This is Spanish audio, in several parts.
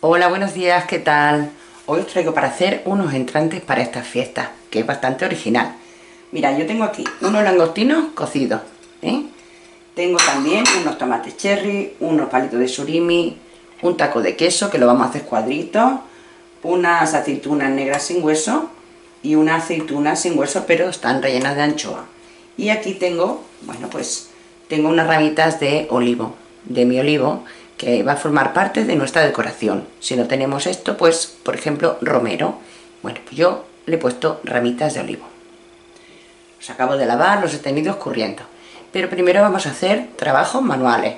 Hola, buenos días, ¿qué tal? Hoy os traigo para hacer unos entrantes para estas fiestas, que es bastante original. Mira, yo tengo aquí unos langostinos cocidos, ¿eh? Tengo también unos tomates cherry, unos palitos de surimi, un taco de queso, que lo vamos a hacer cuadritos, unas aceitunas negras sin hueso y unas aceitunas sin hueso, pero están rellenas de anchoa. Y aquí tengo, bueno, pues tengo unas ramitas de olivo, de mi olivo, que va a formar parte de nuestra decoración. Si no tenemos esto, pues, por ejemplo, romero. Bueno, pues yo le he puesto ramitas de olivo. Los acabo de lavar, los he tenido escurriendo. Pero primero vamos a hacer trabajos manuales.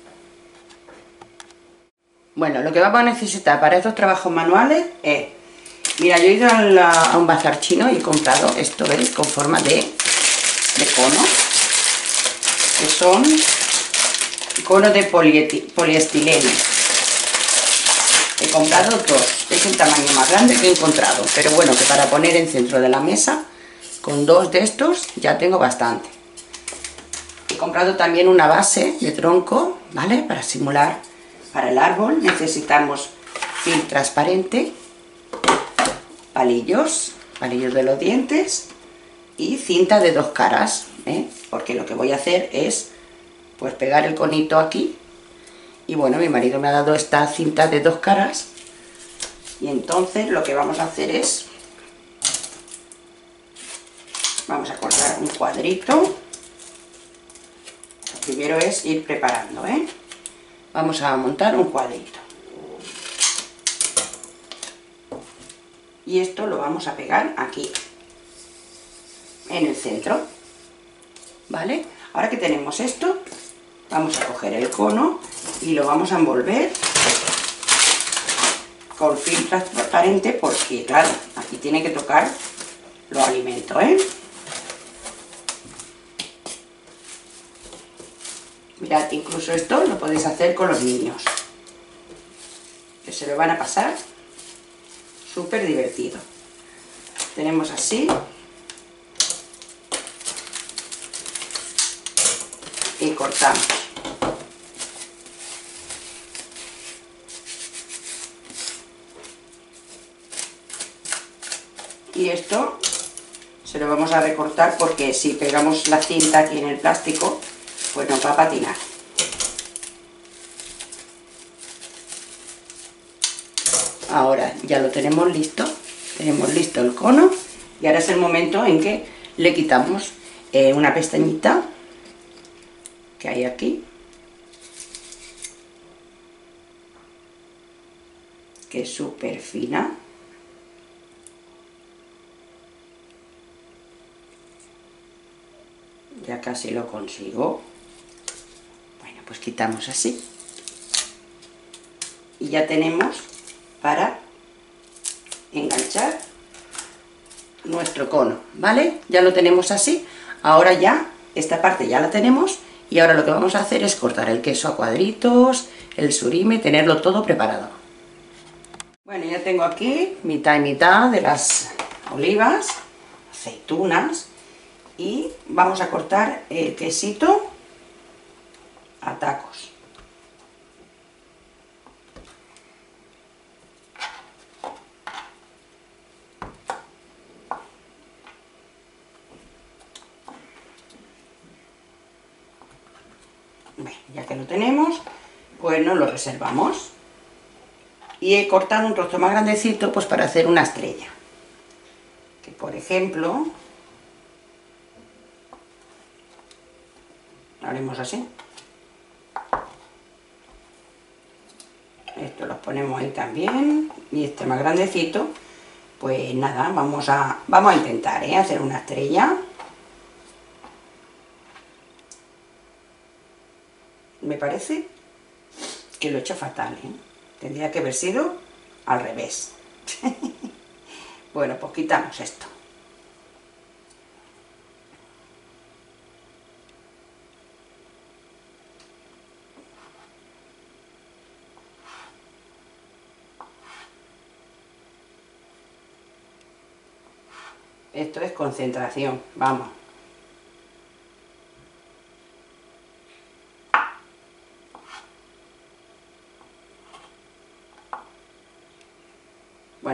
Bueno, lo que vamos a necesitar para estos trabajos manuales es... Mira, yo he ido a un bazar chino y he comprado esto, ¿veis? Con forma de cono, que son conos de poliestileno. He comprado dos, es el tamaño más grande que he encontrado, pero bueno, que para poner en centro de la mesa, con dos de estos ya tengo bastante. He comprado también una base de tronco, ¿vale? Para simular para el árbol. Necesitamos film transparente, palillos de los dientes y cinta de 2 caras, ¿eh? Porque lo que voy a hacer es pues pegar el conito aquí. Y bueno, mi marido me ha dado esta cinta de 2 caras y entonces lo que vamos a hacer es, vamos a cortar un cuadrito. Lo primero es ir preparando, ¿eh? Vamos a montar un cuadrito y esto lo vamos a pegar aquí en el centro, ¿vale? Ahora que tenemos esto, vamos a coger el cono y lo vamos a envolver con film transparente, porque claro, aquí tiene que tocar los alimentos, ¿eh? Mirad, incluso esto lo podéis hacer con los niños, que se lo van a pasar súper divertido. Tenemos así y cortamos. Y esto se lo vamos a recortar porque si pegamos la cinta aquí en el plástico, pues nos va a patinar. Ahora ya lo tenemos listo el cono y ahora es el momento en que le quitamos una pestañita que hay aquí, que es súper fina. Ya casi lo consigo. Bueno, pues quitamos así y ya tenemos para enganchar nuestro cono, ¿vale? Ya lo tenemos así. Ahora ya esta parte ya la tenemos y ahora lo que vamos a hacer es cortar el queso a cuadritos, el surimi, tenerlo todo preparado. Bueno, ya tengo aquí mitad y mitad de las olivas, aceitunas, y vamos a cortar el quesito a tacos. Ya que lo tenemos, pues nos lo reservamos. Y he cortado un trozo más grandecito pues para hacer una estrella. Que por ejemplo, haremos así. Esto lo ponemos ahí también. Y este más grandecito, pues nada, vamos a intentar hacer una estrella. Me parece que lo he hecho fatal, ¿eh? Tendría que haber sido al revés. Bueno, pues quitamos esto. Esto es concentración, vamos.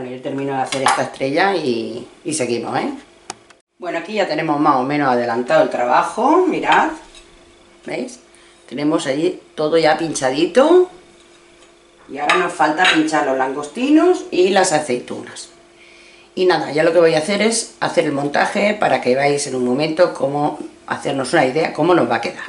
Bueno, yo termino de hacer esta estrella y seguimos, ¿eh? Bueno, aquí ya tenemos más o menos adelantado el trabajo, mirad, ¿veis? Tenemos ahí todo ya pinchadito y ahora nos falta pinchar los langostinos y las aceitunas. Y nada, ya lo que voy a hacer es hacer el montaje para que veáis en un momento cómo hacernos una idea cómo nos va a quedar.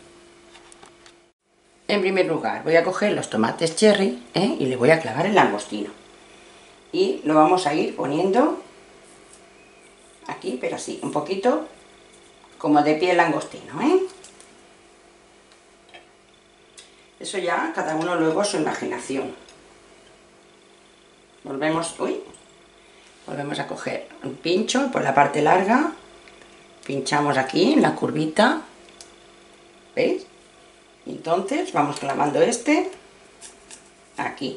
En primer lugar voy a coger los tomates cherry, y le voy a clavar el langostino. Y lo vamos a ir poniendo aquí, pero así, un poquito como de pie el langostino, Eso ya, cada uno luego su imaginación. Volvemos a coger un pincho por la parte larga, pinchamos aquí en la curvita, ¿veis? Y entonces vamos clavando este aquí,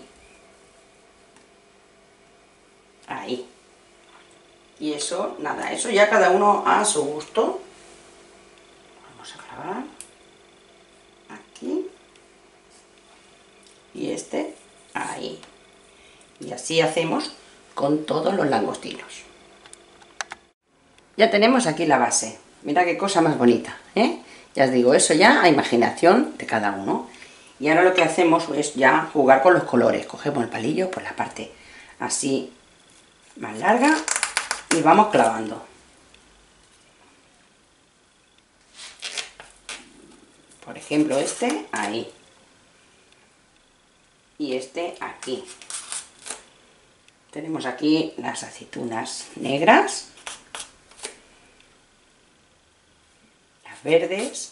ahí. Y eso, nada, eso ya cada uno a su gusto. Vamos a clavar aquí y este ahí. Y así hacemos con todos los langostinos. Ya tenemos aquí la base. Mira qué cosa más bonita, Ya os digo, eso ya a imaginación de cada uno. Y ahora lo que hacemos es ya jugar con los colores. Cogemos el palillo por la parte así más larga y vamos clavando. Por ejemplo, este ahí. Y este aquí. Tenemos aquí las aceitunas negras, las verdes,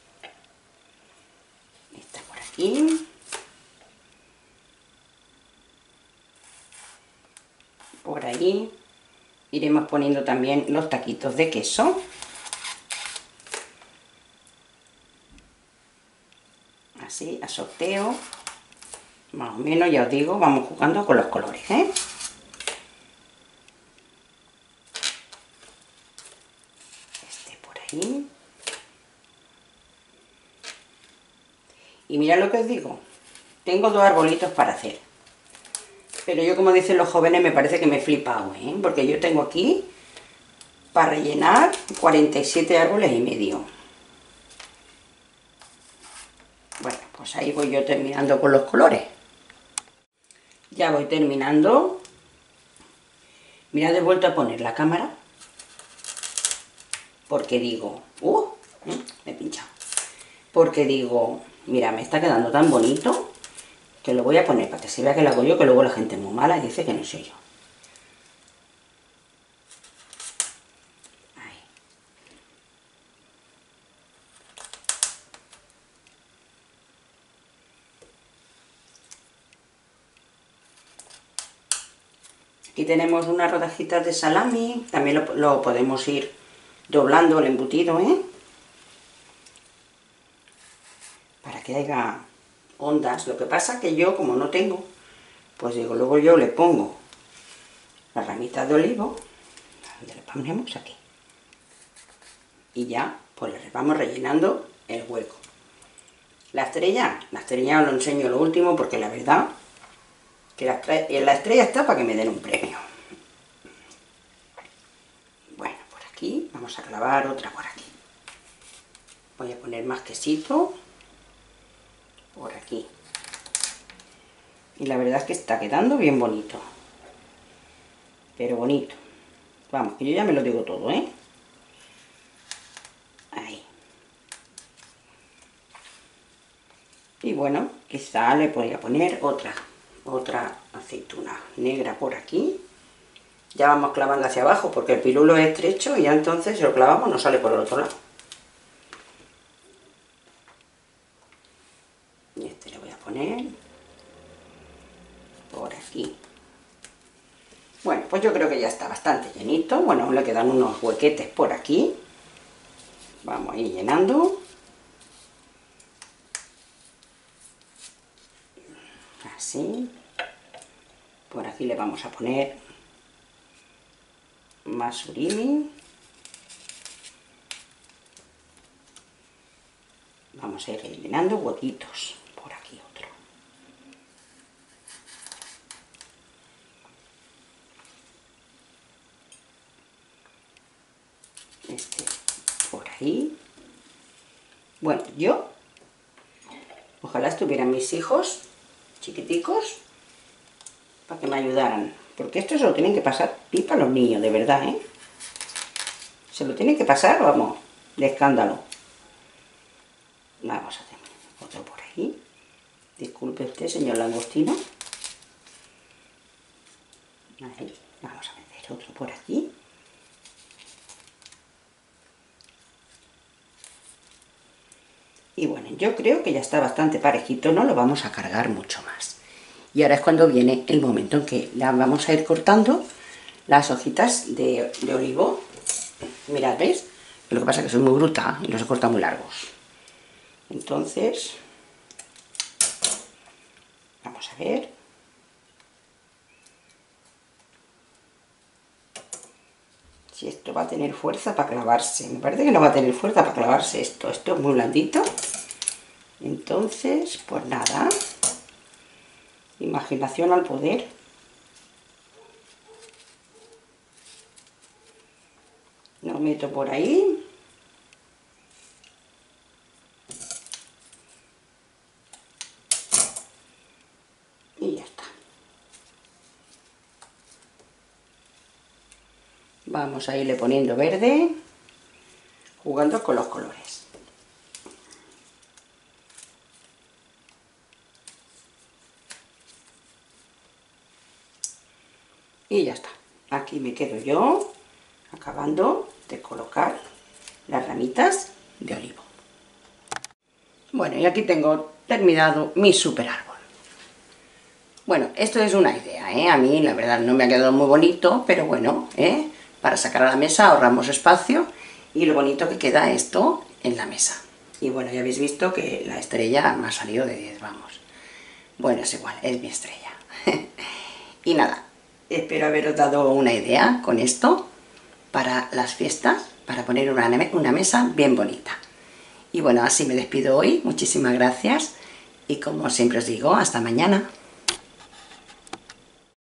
esta por aquí, por ahí. Iremos poniendo también los taquitos de queso. Así, a sorteo. Más o menos, ya os digo, vamos jugando con los colores, Este por ahí. Y mirad lo que os digo. Tengo dos arbolitos para hacer. Pero yo, como dicen los jóvenes, me parece que me he flipado, Porque yo tengo aquí para rellenar 47 árboles y medio. Bueno, pues ahí voy yo terminando con los colores. Ya voy terminando. Mirad, he vuelto a poner la cámara. Porque digo... me he pinchado. Porque digo, mira, me está quedando tan bonito que lo voy a poner para que se vea que lo hago yo, que luego la gente es muy mala y dice que no soy yo. Ahí. Aquí tenemos unas rodajitas de salami, también lo podemos ir doblando el embutido, para que haya ondas. Lo que pasa que yo, como no tengo, pues digo, luego yo le pongo las ramitas de olivo, donde le ponemos aquí, y ya pues le vamos rellenando el hueco. La estrella os lo enseño lo último, porque la verdad que la estrella está para que me den un premio. Bueno, por aquí vamos a clavar otra por aquí. Voy a poner más quesito por aquí. Y la verdad es que está quedando bien bonito. Pero bonito. Vamos, que yo ya me lo digo todo, Ahí. Y bueno, quizá le podría poner otra aceituna negra por aquí. Ya vamos clavando hacia abajo porque el pirulo es estrecho y ya entonces si lo clavamos no sale por el otro lado. Y este le voy a poner por aquí. Bueno, pues yo creo que ya está bastante llenito. Bueno, aún le quedan unos huequetes por aquí. Vamos a ir llenando. Así. Por aquí le vamos a poner más surimi. Vamos a ir rellenando huequitos. Por aquí otro. ahí. Bueno, yo, ojalá estuvieran mis hijos chiquiticos para que me ayudaran, porque esto se lo tienen que pasar pipa a los niños, de verdad, ¿eh? Se lo tienen que pasar, vamos, de escándalo. Vamos a hacer otro por ahí. Disculpe usted, señor langostino. Ahí, vamos a meter otro por aquí. Y bueno, yo creo que ya está bastante parejito, no lo vamos a cargar mucho más. Y ahora es cuando viene el momento en que la vamos a ir cortando las hojitas de olivo. Mirad, ¿veis? Lo que pasa es que soy muy bruta y los he cortado muy largos. Entonces, vamos a ver. Si esto va a tener fuerza para clavarse. Me parece que no va a tener fuerza para clavarse esto. Esto es muy blandito. Entonces, pues nada. Imaginación al poder. Lo meto por ahí. Y ya está. Vamos a irle poniendo verde, jugando con los colores. Y ya está. Aquí me quedo yo, acabando de colocar las ramitas de olivo. Bueno, y aquí tengo terminado mi super árbol. Bueno, esto es una idea, ¿eh? A mí la verdad no me ha quedado muy bonito, pero bueno, ¿eh? Para sacar a la mesa ahorramos espacio y lo bonito que queda esto en la mesa. Y bueno, ya habéis visto que la estrella me ha salido de 10, vamos. Bueno, es igual, es mi estrella. Y nada, espero haberos dado una idea con esto para las fiestas, para poner una mesa bien bonita. Y bueno, así me despido hoy, muchísimas gracias y como siempre os digo, hasta mañana.